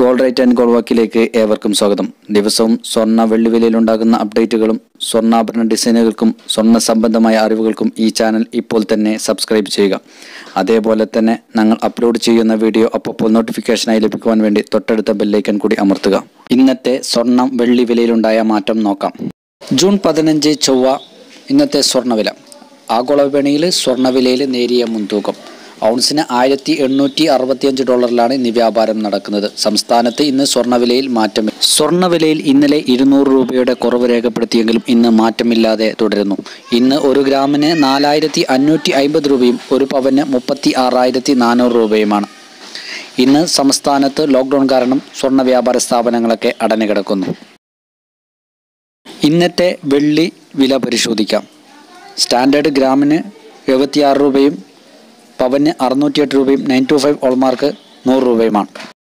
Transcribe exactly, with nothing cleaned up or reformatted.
goldrate and golwakiലേക്ക് ഏവർക്കും സ്വാഗതം. ദിവസവും സ്വർണ്ണ വെള്ളി വിലയിൽ ഉണ്ടാകുന്ന അപ്ഡേറ്റുകളും സ്വർണ്ണാഭരണ ഡിസൈനുകൾക്കും സ്വർണ്ണ സംബന്ധമായ അറിവുകൾക്കും ഈ ചാനൽ ഇപ്പോൾ തന്നെ സബ്സ്ക്രൈബ് ചെയ്യുക. അതേപോലെ തന്നെ ഞങ്ങൾ അപ്ലോഡ് ചെയ്യുന്ന വീഡിയോ അപ്പോൾ നോട്ടിഫിക്കേഷനായി ലഭിക്കുവാൻ വേണ്ടി തൊട്ടടുത്ത ബെൽ ഐക്കൺ കൂടി അമർത്തുക. ഇന്നത്തെ സ്വർണ്ണം വെള്ളി വിലയിലുണ്ടായ മാറ്റം നോക്കാം. ജൂൺ പതിനഞ്ച് ചൊവ്വ ഇന്നത്തെ സ്വർണ്ണവില. ആഗോള വിപണിയിൽ സ്വർണ്ണവിലയിൽ നേരിയ മുൻതൂക്കം. ഔൺസിന് ആയിരത്തി എണ്ണൂറ്റി അറുപത്തിയഞ്ച് ഡോളറിലാണ് ഇന്ന് വ്യാപാരം നടക്കുന്നത്. സംസ്ഥാനത്ത് ഇന്ന് സ്വർണ്ണവിലയിൽ മാറ്റമില്ല. സ്വർണ്ണവിലയിൽ ഇന്നലെ ഇരുന്നൂറ് രൂപയുടെ കുറവ് രേഖപ്പെടുത്തിയെങ്കിലും ഇന്ന് മാറ്റമില്ലാതെ തുടരുന്നു. ഇന്ന് ഒരു ഗ്രാമിന് നാലായിരത്തി അഞ്ഞൂറ്റി അമ്പത് രൂപയും ഒരു പവന് മുപ്പത്തി ആറായിരത്തി നാനൂറ് രൂപയുമാണ്. ഇന്ന് സംസ്ഥാനത്ത് ലോക്ക്ഡൗൺ കാരണം സ്വർണ്ണ വ്യാപാര സ്ഥാപനങ്ങളൊക്കെ അടഞ്ഞുകിടക്കുന്നു. ഇന്നത്തെ വെള്ളി വില പരിശോധിക്കാം. സ്റ്റാൻഡേർഡ് ഗ്രാമിന് എഴുപത്തിയാറ് രൂപയും പവന് അറുന്നൂറ്റിയെട്ട് രൂപയും നയൻ ടു ഫൈവ് ഹോൾമാർക്ക് നൂറ് രൂപയുമാണ്.